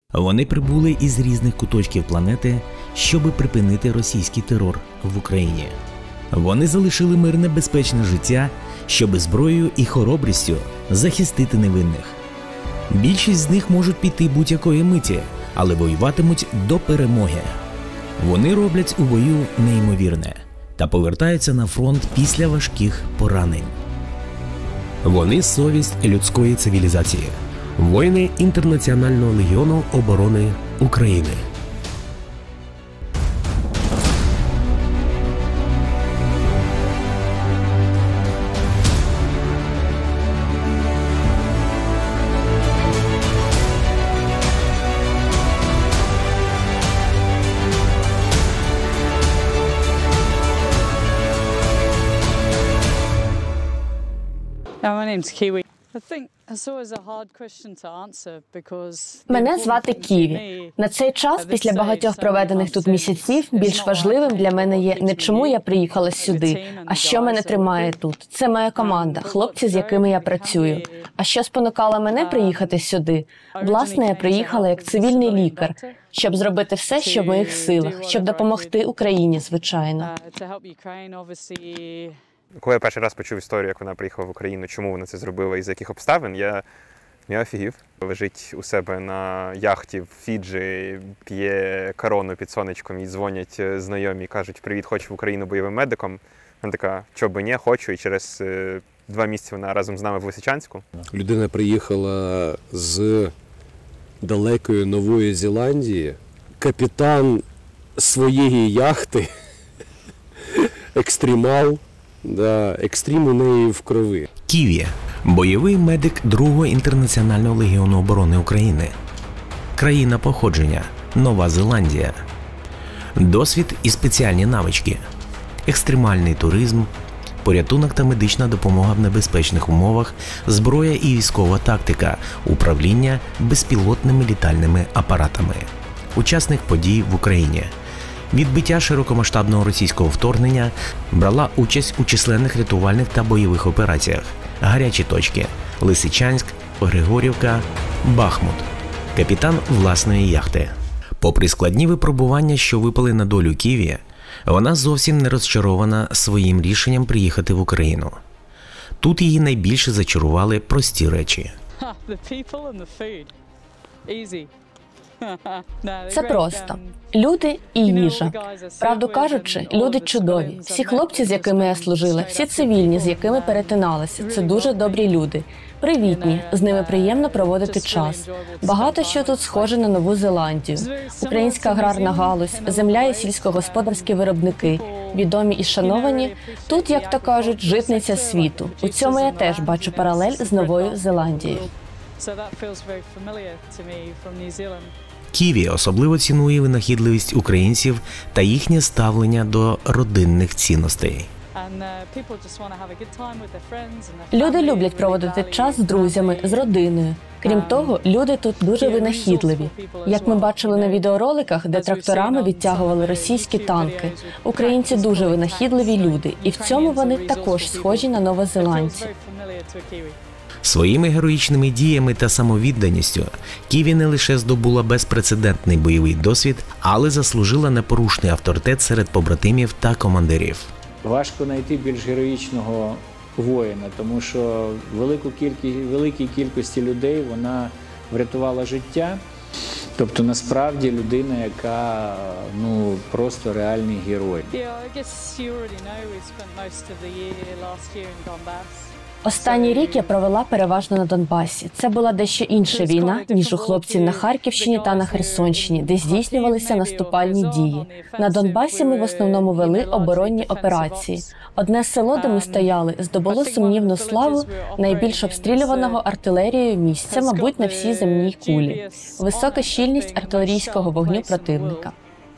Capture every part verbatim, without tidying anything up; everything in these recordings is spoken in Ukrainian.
Вони прибули із різних куточків планети, щоби припинити російський терор в Україні. Вони залишили мирне безпечне життя, щоби зброєю і хоробрістю захистити невинних. Більшість з них можуть піти будь-якої миті, але воюватимуть до перемоги. Вони роблять у бою неймовірне та повертаються на фронт після важких поранень. Вони – совість людської цивілізації. Воїни Інтернаціонального легіону оборони України. My name's Kiwi. I think it's always a hard question to answer because Мене звати Ківі. На цей час, після багатьох проведених тут місяців, більш важливим для мене є не чому я приїхала сюди, а що мене тримає тут. Це моя команда, хлопці, з якими я працюю. А що спонукало мене приїхати сюди? Власне, я приїхала як цивільний лікар, щоб зробити все, що в моїх силах, щоб допомогти Україні, звичайно. Коли я перший раз почув історію, як вона приїхала в Україну, чому вона це зробила і з яких обставин, я, я офігів. Лежить у себе на яхті в Фіджі, п'є корону під сонечком, і дзвонять знайомі і кажуть: «Привіт, хочу в Україну бойовим медиком». Вона така: «Чо би ні, хочу». І через е, два місяці вона разом з нами в Лисичанську. Людина приїхала з далекої Нової Зеландії, капітан своєї яхти, екстремал. Да, екстрім у неї в крові. Ківі – бойовий медик другого Інтернаціонального легіону оборони України. Країна походження – Нова Зеландія. Досвід і спеціальні навички. Екстремальний туризм, порятунок та медична допомога в небезпечних умовах, зброя і військова тактика, управління безпілотними літальними апаратами. Учасник подій в Україні. Відбиття широкомасштабного російського вторгнення, брала участь у численних рятувальних та бойових операціях. Гарячі точки – Лисичанськ, Григорівка, Бахмут. Капітан власної яхти. Попри складні випробування, що випали на долю Ківі, вона зовсім не розчарована своїм рішенням приїхати в Україну. Тут її найбільше зачарували прості речі. Це просто. Люди і їжа. Правду кажучи, люди чудові. Всі хлопці, з якими я служила, всі цивільні, з якими перетиналася, це дуже добрі люди. Привітні, з ними приємно проводити час. Багато що тут схоже на Нову Зеландію. Українська аграрна галузь, земля і сільськогосподарські виробники, відомі і шановані. Тут, як то кажуть, житниця світу. У цьому я теж бачу паралель з Новою Зеландією. Ківі особливо цінує винахідливість українців та їхнє ставлення до родинних цінностей. Люди люблять проводити час з друзями, з родиною. Крім того, люди тут дуже винахідливі. Як ми бачили на відеороликах, де тракторами відтягували російські танки. Українці дуже винахідливі люди, і в цьому вони також схожі на новозеландців. Своїми героїчними діями та самовідданістю Ківі не лише здобула безпрецедентний бойовий досвід, але заслужила непорушний авторитет серед побратимів та командирів. Важко знайти більш героїчного воїна, тому що велику кількість, великій кількості людей вона врятувала життя. Тобто, насправді, людина, яка, ну, просто реальний герой. Останній рік я провела переважно на Донбасі. Це була дещо інша війна, ніж у хлопців на Харківщині та на Херсонщині, де здійснювалися наступальні дії. На Донбасі ми в основному вели оборонні операції. Одне село, де ми стояли, здобуло сумнівну славу найбільш обстрілюваного артилерією місця, мабуть, на всій земній кулі. Висока щільність артилерійського вогню противника.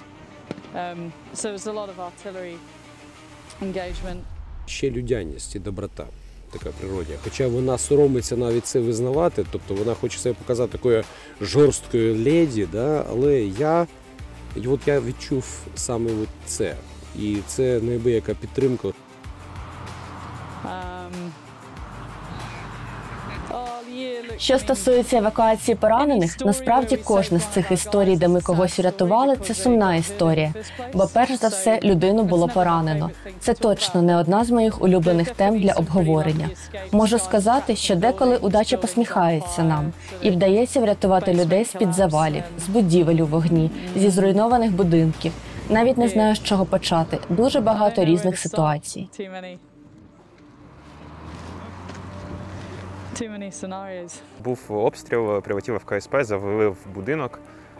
Ще людяність і доброта. Така природня. Хоча вона соромиться навіть це визнавати, тобто вона хоче себе показати такою жорсткою леді, да? Але я, і от я відчув саме от це. І це неабияка підтримка. Um, Що стосується евакуації поранених, насправді кожна з цих історій, де ми когось врятували, це сумна історія. Бо перш за все людину було поранено. Це точно не одна з моїх улюблених тем для обговорення. Можу сказати, що деколи удача посміхається нам і вдається врятувати людей з-під завалів, з будівель у вогні, зі зруйнованих будинків. Навіть не знаю, з чого почати. Дуже багато різних ситуацій. Був обстріл, прилетів в ка ес пе, завалив будинок.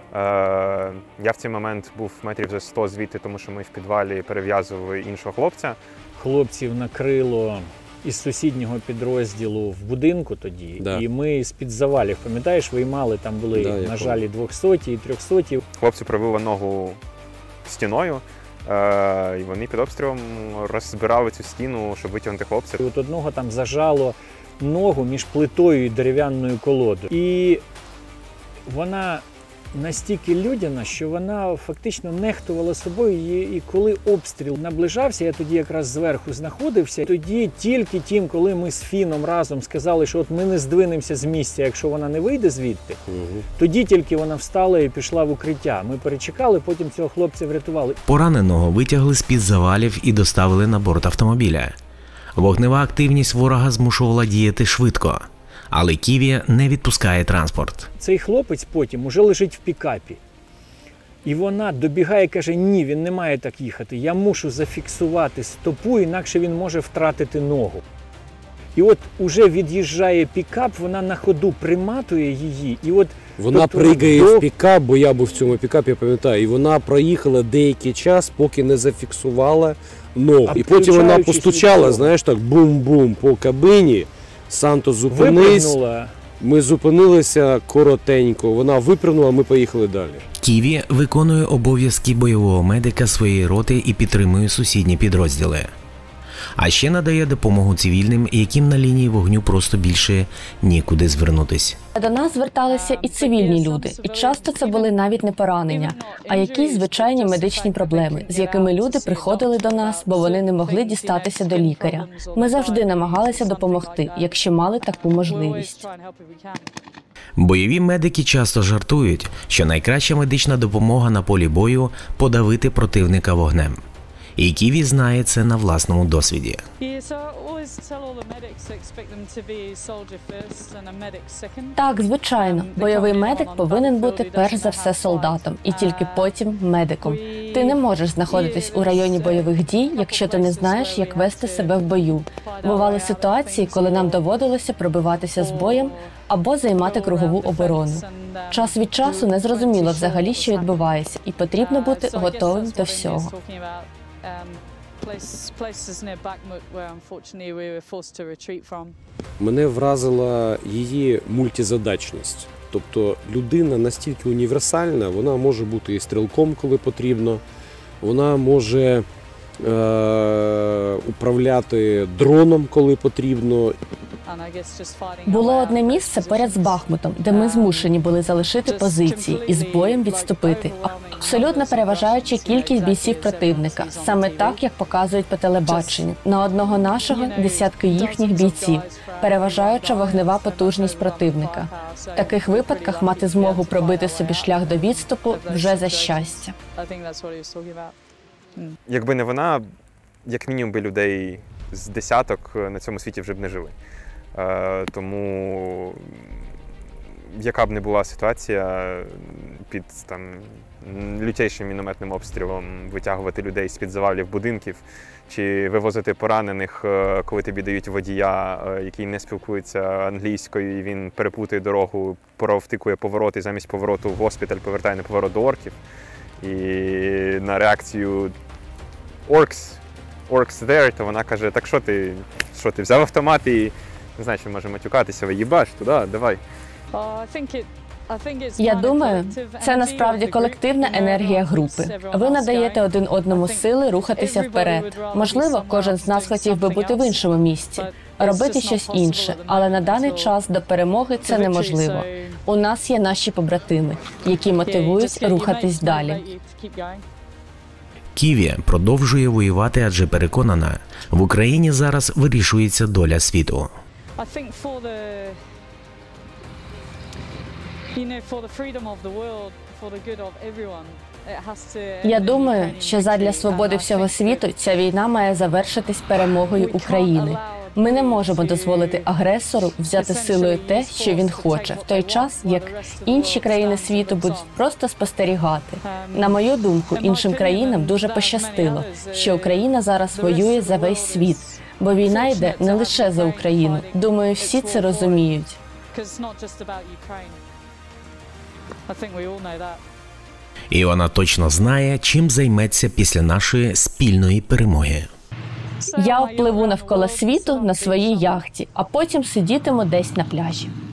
Я в цей момент був метрів за сто звідти, тому що ми в підвалі перев'язували іншого хлопця. Хлопців накрило із сусіднього підрозділу в будинку тоді, да. І ми з-під завалів, пам'ятаєш, виймали, там були, да, на жаль, двохсоті і трьохсоті. Хлопці пробили ногу стіною, і вони під обстрілом розбирали цю стіну, щоб витягнути хлопця. І от одного там зажало ногу між плитою і дерев'яною колодою. І вона настільки людяна, що вона фактично нехтувала собою. І коли обстріл наближався, я тоді якраз зверху знаходився, тоді тільки тім, коли ми з Фіном разом сказали, що от ми не здвинемося з місця, якщо вона не вийде звідти, угу. Тоді тільки вона встала і пішла в укриття. Ми перечекали, потім цього хлопця врятували. Пораненого витягли з-під завалів і доставили на борт автомобіля. Вогнева активність ворога змушувала діяти швидко, але Ківі не відпускає транспорт. Цей хлопець потім уже лежить в пікапі. І вона добігає і каже, ні, він не має так їхати, я мушу зафіксувати стопу, інакше він може втратити ногу. І от уже від'їжджає пікап, вона на ходу приматує її. І от вона тобто, пригає до... в пікап, бо я був в цьому пікапі, я пам'ятаю, і вона проїхала деякий час, поки не зафіксувала ногу. А і потім вона постучала, знаєш, так, бум-бум по кабині. Санто, зупинись. Випрыгнула. Ми зупинилися коротенько, вона випрыгнула, ми поїхали далі. Ківі виконує обов'язки бойового медика своєї роти і підтримує сусідні підрозділи. А ще надає допомогу цивільним, яким на лінії вогню просто більше нікуди звернутись. До нас зверталися і цивільні люди, і часто це були навіть не поранення, а якісь звичайні медичні проблеми, з якими люди приходили до нас, бо вони не могли дістатися до лікаря. Ми завжди намагалися допомогти, якщо мали таку можливість. Бойові медики часто жартують, що найкраща медична допомога на полі бою – подавити противника вогнем. І Ківі знає це на власному досвіді. Так, звичайно. Бойовий медик повинен бути перш за все солдатом і тільки потім медиком. Ти не можеш знаходитись у районі бойових дій, якщо ти не знаєш, як вести себе в бою. Бували ситуації, коли нам доводилося пробиватися з боєм або займати кругову оборону. Час від часу не зрозуміло взагалі, що відбувається, і потрібно бути готовим до всього. Мене вразила її мультизадачність. Тобто людина настільки універсальна, вона може бути і стрілком, коли потрібно, вона може е- управляти дроном, коли потрібно. Було одне місце поряд з Бахмутом, де ми змушені були залишити позиції і з боєм відступити. Абсолютно переважаюча кількість бійців противника, саме так, як показують по телебаченню. На одного нашого – десятки їхніх бійців, переважаюча вогнева потужність противника. В таких випадках мати змогу пробити собі шлях до відступу вже за щастя. Якби не вона, як мінімум би людей з десяток на цьому світі вже б не жили. Тому, яка б не була ситуація, під там, лютейшим мінометним обстрілом витягувати людей з-під завалів будинків, чи вивозити поранених, коли тобі дають водія, який не спілкується англійською, і він переплутає дорогу, провтикує поворот, і замість повороту в госпіталь повертає на поворот до орків. І на реакцію «Orcs, Orcs there», то вона каже, так що ти, що ти взяв автомат і, не знаю, чи може матюкатися, виїбаш туди, давай. Я думаю, це насправді колективна енергія групи. Ви надаєте один одному сили рухатися вперед. Можливо, кожен з нас хотів би бути в іншому місці, робити щось інше, але на даний час до перемоги це неможливо. У нас є наші побратими, які мотивують рухатись далі. Ківі продовжує воювати, адже переконана, в Україні зараз вирішується доля світу. Я думаю, що задля свободи всього світу ця війна має завершитись перемогою України. Ми не можемо дозволити агресору взяти силою те, що він хоче, в той час, як інші країни світу будуть просто спостерігати. На мою думку, іншим країнам дуже пощастило, що Україна зараз воює за весь світ, бо війна йде не лише за Україну. Думаю, всі це розуміють. І вона точно знає, чим займеться після нашої спільної перемоги. Я впливу навколо світу на своїй яхті, а потім сидітиму десь на пляжі.